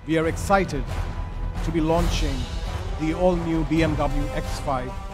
We are excited to be launching the all-new BMW X5